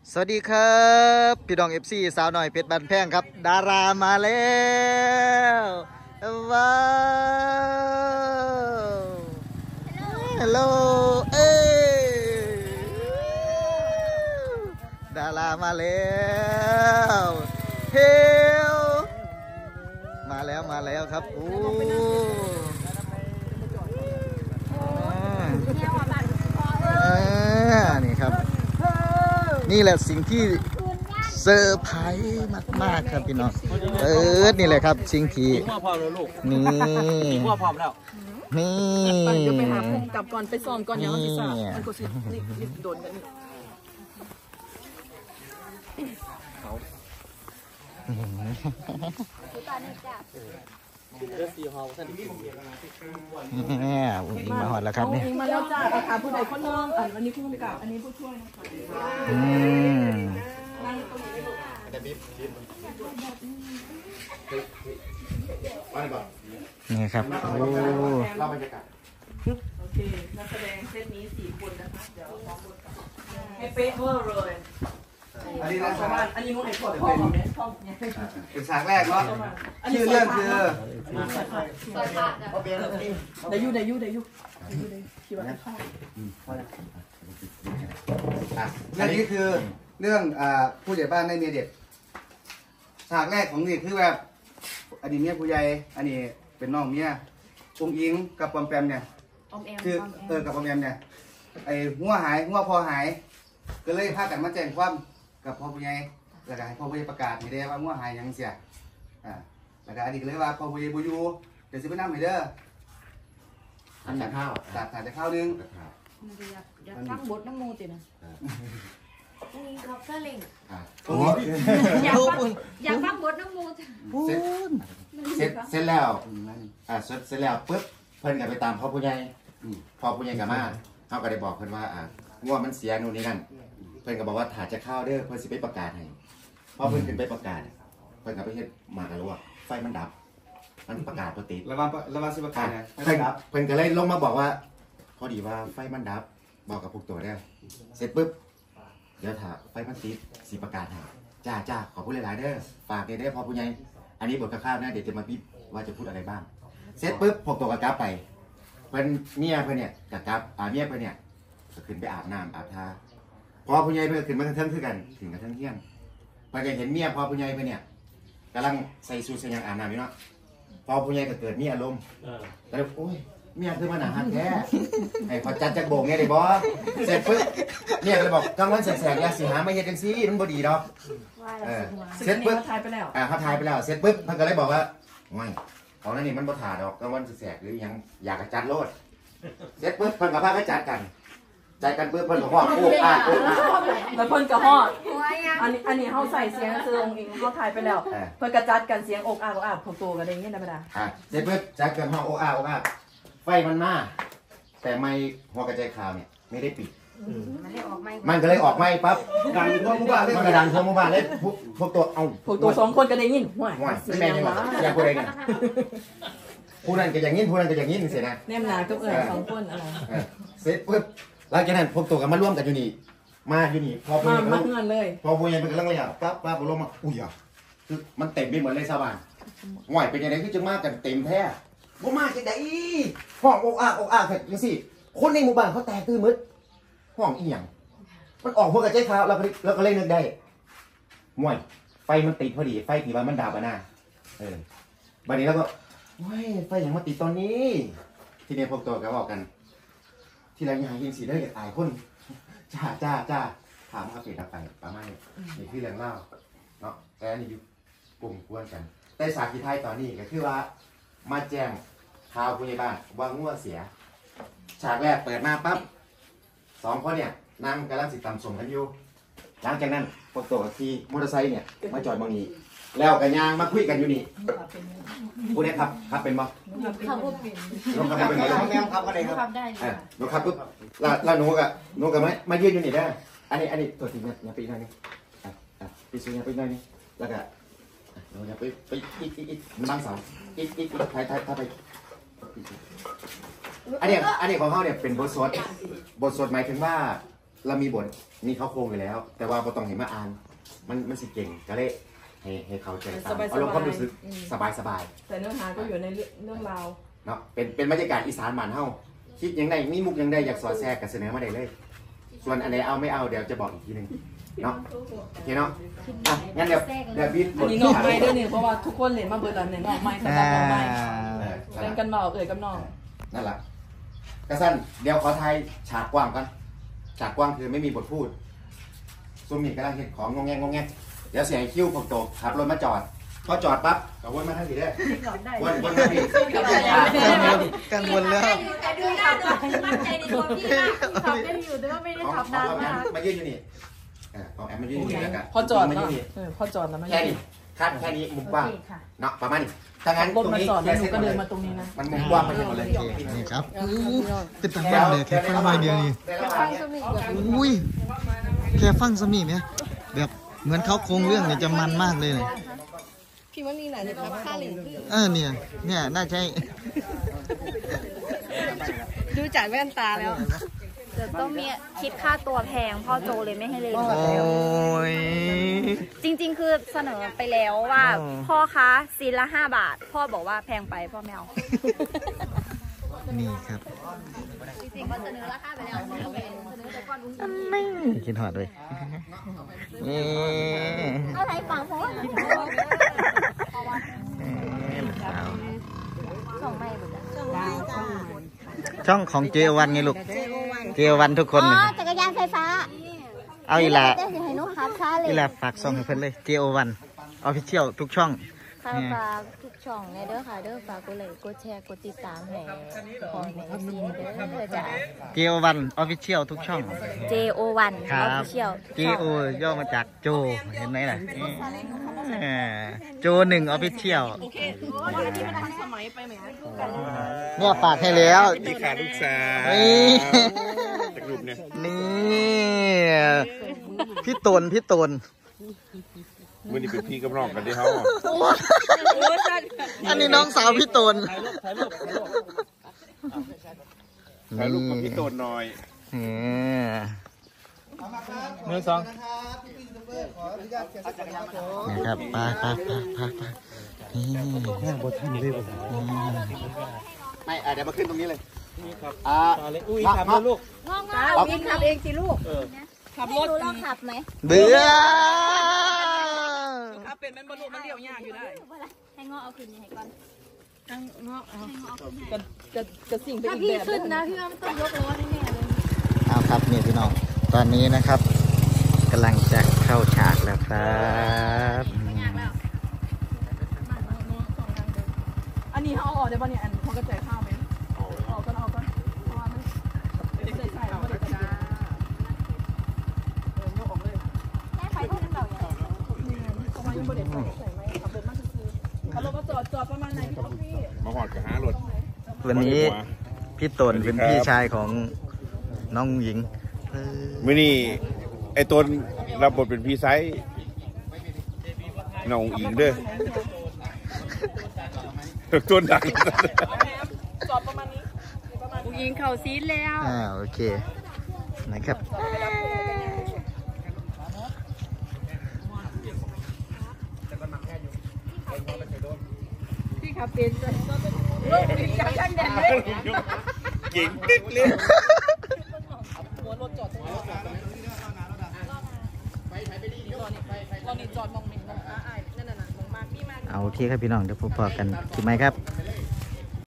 สวัสดีครับพี่น้อง FC สาวหน่อยเพชรบันแพงครับดารามาแล้วว้าวฮัลโหลเอ้ดารามาแล้วเฮลมาแล้วครับโอ้นี่ครับนี่แหละสิ่งที่เซอร์ไพรส์มากๆครับพี่น้องนี่แหละครับสิ่งที่นี่พ่อพร้อมแล้วนี่จะไปหาพุ่งกลับก่อนไปซ้อมก่อนอย่างที่สามมันก็สิรีบโดนกันนี่อุ้งอิงมาหอดแล้วครับเนี่ยมาแล้วจ้าค่ะผู้ใดคนนึงอันนี้ผู้กำกับอันนี้ผู้ช่วยนะคะนี่ครับโอ้โอเคนักแสดงเซตนี้4 คนนะคะเดี๋ยวพร้อมบทให้เป๊ะเวอร์เลยอันนี้นู้นไอ้ขวดพ่อของเนี่ยพ่อเนี่ยเป็นฉากแรกเนาะชื่อเรื่องคือได้ยูคิดว่าเข้าเรื่องนี้คือเรื่องผู้ใหญ่บ้านได้เมียเด็กฉากแรกของนี่คือแบบอันนี้เมียผู้ใหญ่อันนี้เป็นน้องเมียอุ้งอิงกับปอมแปมเนี่ยคือกับปอมแปมเนี่ยไอ้หัวพอหายก็เลยพากันมาแจ้งความกับพ่อผู้ใหญ่แล้วก็ให้พ่อผู้ใหญ่ประกาศให้ได้ว่าหัวหายยังเสียแล้วก็อันนี้ก็เลยว่าพ่อผู้ใหญ่บุยูเดี๋ยวสิไปนั่งให้เด้อทานข้าวทานข้าวนึงอยากฟังบทน้ำมูตินะนี่ครับก็เล่งอยากฟังบทน้ำมูเสร็จแล้วเสร็จแล้วปุ๊บเพิ่นก็ไปตามพ่อผู้ใหญ่กับมาเขาก็ได้บอกเพิ่นว่าง่วงมันเสียนู่นนี่นั่นเพิ่นก็บอกว่าถ่ายจะเข้าเด้อเพิ่นสิไปประกาศให้พอเพิ่นขึ้นไปประกาศเพิ่นก็ไปเฮ็ดมากันรู้ว่าไฟมันดับมันประกาศปกติระวังสิประกาศเนี่ยเพิ่นก็เลยลงมาบอกว่าพอดีว่าไฟมันดับบอกกับพวกตัวได้เสร็จปุ๊บเดี๋ยวถ้าไฟมันติดสิประกาศให้จ้าขอพูดหลายๆเด้อฝากเด้อพอผู้ใหญ่อันนี้บทคร่าวๆนะเดี๋ยวจะมาพิจว่าจะพูดอะไรบ้างเสร็จปุ๊บพวกตัวกระกับไปเพิ่นเมียเพิ่นเนี่ยกระกับเมียเพิ่นเนี่ยก็ขึ้นไปอาบน้ำอาบท่าพอผู้ใหญ่เพิ่นขึ้นมากระเทิงคือกันถึงกระเทิงเที่ยงเพิ่นก็เห็นเมียพอผู้ใหญ่เพิ่นเนี่ยกำลังใส่สูทใส่ยางอาบน้ำอยู่เนาะพอผู้ใหญ่ก็เกิดมีอารมณ์แต่โอ้ยเมียคือมันหนาหักแท้ไอ้พอจัดจักโบกเนี่ยได้บ่เสร็จปุ๊บเมียก็เลยบอกกลางวันแสกๆอย่าสิหาไม่เฮ็ดจังซี่มันบ่ดีดอกเสร็จปุ๊บเขาทายไปแล้วเสร็จปุ๊บเพิ่นก็เลยบอกว่าไม่ของนั่นนี่มันบ่ถ่าดอกกลางวันแสกหรือยังอยากจัดโลดเสร็จปุ๊บเพิ่นก็พากันจัดกันปุ๊บเพิ่นก็ฮอดโอ้แล้วเพิ่นก็ฮอดอันนี้เฮาใส่เสียงคือองค์อิงเฮาทายไปแล้วเพิ่นก็จัดกันเสียงอกอาพวกตัวก็ได้ยินธรรมดาเสร็จปุ๊บจัดกันฮอดโอ้ไฟมันมาแต่ไม่หัวกระจายข่าวเนี่ยไม่ได้ปิดมันก็เลยออกไม่ปั๊บดังทั่วหมู่บ้านเลยมันก็ดังทั่วหมู่บ้านเลยพวกตัว 2 คนก็ได้ยินห่วยแม่ยังอยากพูดอะไรกันผู้นั้นก็อย่างนี้ผู้นั้นก็อย่างนี้เสียนะแนมนาก็2 คนอะไรเสร็จปุ๊บหลังจากนั้นพวกตัวกันมาร่วมกันอยู่นี่มาอยู่นี่พอพูดมาเงินเลยพอพูดยังเป็นกำลังเลยปั๊บลงมาอุ้ยคือมันเต็มไปหมดเลยชาวบ้านห่วยเป็นยังไงคือจึงมากันเต็มแท้บ่มาจังได๋ห้องอกอักจังซี่คนในหมู่บ้านเขาแตกตื่นหมดห้องอีหยังมันออกพวกกระจายข่าวแล้วก็เลยนึกได้ห่วยไฟมันติดพอดีไฟที่ว่ามันดับน่ะบัดนี้แล้วก็โอ้ยไฟหยังมาติดตอนนี้ทีนี้พวกตัวก็บอกกันที่เราอยากเห็นสีได้อยากอายคนจ้าถามเขาเปลี่ยนไปประมาณนี้นี่คือเรื่องเล่าเนาะแต่นี่อยู่กลุ่มกวนกันแต่ฉากที่ไทยตอนนี้ก็คือว่ามาแจ้งข่าวผู้ใหญ่บ้านว่างัวเสียฉากแรกเปิดมาปั๊บ2 คนเนี่ยนั่งกำลังสิตำส่งกันอยู่หลังจากนั้นพวกตัวขี่มอเตอร์ไซค์เนี่ยมาจอดบางนี้แล้วกันยางมาคุยกันอยู่นี่ผู้นี้ครับเป็นบ่ขับรถเป็นน้องครับเป็นบ่น้องแมวครับก็ได้ครับได้น้องครับปุ๊บแล้วหนูกับมายืนอยู่นี่ได้อันนี้ตัวจริงเนี่ยอย่าไปหน่อยนึงไปซื้ออย่าไปหน่อยนึงแล้วก็เราอย่าไปอีกมันบังเสาอีกถ่ายไปอันนี้ของเขาเนี่ยเป็นบทสวดหมายถึงว่าเรามีบทมีเขาโครงอยู่แล้ว แต่ว่าบ่ต้องเห็นมาอ่านมันสิเก่งก็เลยให้เขาใจตามอารมณ์ความรู้สึกสบายแต่เนื้อหาก็อยู่ในเรื่องราวเนาะเป็นบรรยากาศอีสานบ้านเฮาคิดยังไงมีมุกยังได้อยากสอดแทรกก็เสนอมาได้เลย ส่วนอันไหนเอาไม่เอาเดี๋ยวจะบอกอีกทีนึงเนาะโอเคเนาะอ่ะงั้นเดี๋ยวบีบอันนี้นอกไม้ด้วยนี่เพราะว่าทุกคนเห็นมาเบิร์ดแล้วเนี่ยนอกไม้สำหรับนอกไม้เล่นกันเบากับน้องนั่นแหละกระสั้นเดี๋ยวขอทายฉากกว้างก่อนฉากกว้างคือไม่มีบทพูดซุ่มมีกำลังเห็นของงงแงเดี๋ยวเสียงคิ้วผมโตขับรถมาจอดพอจอดปั๊บก็วนมาทางนี้ได้วนมาทางนี้กังวลแล้วแต่ดูหน้าดูมั่นใจในตัวพี่มากขับได้อยู่แต่ว่าไม่ได้ขับนานมากมายืนอยู่นี่ของแอมมายืนอยู่นี่แล้วกันพอจอดเนาะพอจอดแล้วมันแค่นี้แค่นี้มุมกว้างเนาะประมาณนี้ถ้างั้นรถตรงมานี้จอดแล้วหนูเส้นก็มาเลเดินยมาตรงนี้นะมันมุมกว้างมันยังหมดเลยนี่ครับเป็นตาบ้านเลยแค่ฟังไม่เดียวนี่อุ้ยแค่ฟังสมีไหมแบบเหมือนเขาโครงเรื่องเนี่ยจะมันมากเลยเนี่ยพี่มันนี่ไหนนะครับค่าหลิงเนี่ยน่าใช่ดูจากแว่นตาแล้วเดี๋ยวต้องมีคิดค่าตัวแพงพ่อโจเลยไม่ให้เล่นโอ้ยจริงๆ คือเสนอไปแล้วว่าอ๋อพ่อคะซีนละ5 บาท พ่อบอกว่าแพงไปพ่อไม่เอานี่ครับจริงๆก็เสนอราคาไปแล้วเสนอแต่ก่อนอุ้งไม่กินหอดเลยนี่อะไรฟังเพราะว่าสองใบหมดแล้วช่องของเจวันไงลูก เจวันทุกคนอ๋อเลยจักรยานไฟฟ้าเอาอีหละจะให้นุขับช้าเลยอีหละฝากซองให้เพิ่นเลย เจวันออฟฟิเชียลทุกช่องค่ะฝากทุกช่องในเด้อค่ะเด้อฝากกดไลค์กดแชร์กดติดตามให้ของในซีนเด้อจ้ะเจวันออฟฟิเชียลทุกช่อง JO1 ครับ Official เจโอย่อมาจากโจเห็นไหมล่ะโจ1ออฟฟิเชียลโอเคว่าอันนี้มันทันสมัยไปไหมเนี่ยฝากให้แล้วนี่ขาลูกสาวนี่จากรูปเนี่ยนี่พี่ตนมื่อนี้เป็นพี่กับน้องกันที่เขาอันนี้น้องสาวพี่ตนถ่ายรูปกับพี่โตนหน่อยมือสองนะครับไปนี่แม่บทท่านเลยบ่ไม่เดี๋ยวมาขึ้นตรงนี้เลยอุ้ยขับรถลูกงอกเอาวินขับเองสิลูกขับให้รถดูเราขับไหมเบื่อขับเป็นมันบรรลุมันเลี้ยวยากอยู่ได้ให้งอกเอาคืนนี้ให้ก่อนเงาะจะสิ่งเป็นถ้าอีกพี่แบบขึ้นนะพี่ว่ามันต้องยกล้อแน่ๆเลยเอาครับนี่พี่น้องตอนนี้นะครับกำลังจะเข้าฉากแล้วครับอันนี้เขาเอาออกได้ป่ะเนี่ยอันเขากระจายข้าวไหมออกก่อนเพราะว่ามันใส่เขาไม่ได้กระจายยกออกเลยแม่ไฟเท่านั้นเปล่าเพราะว่ายังไม่ได้ใส่ไหมขับรถมาคือขับรถมาจอดประมาณไหนพี่มาหอดกับหารถวันนี้พี่ตนเป็นพี่ชายของน้องหญิงมื่อนี้ไอ้ตนรับบทเป็นพี่ไซส์น้องอิงเด้อต้นดังจอดประมาณนี้ยิงเข่าซีดแล้วโอเคนะครับพี่ขับเป็นรถติดจักรยานแดดเลยเก่งติ๊กเลยหัวรถจอดตรงนี้เรานี่จอดมองหนึ่งนั่นน่ะมองมากพี่มากเอาโอเคครับพี่น้องเดี๋ยวพบกันคลิปไหมครับ